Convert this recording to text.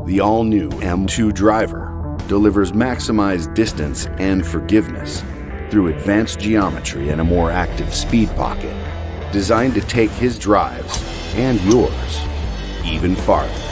The all-new M2 Driver delivers maximized distance and forgiveness through advanced geometry and a more active speed pocket, designed to take his drives and yours even farther.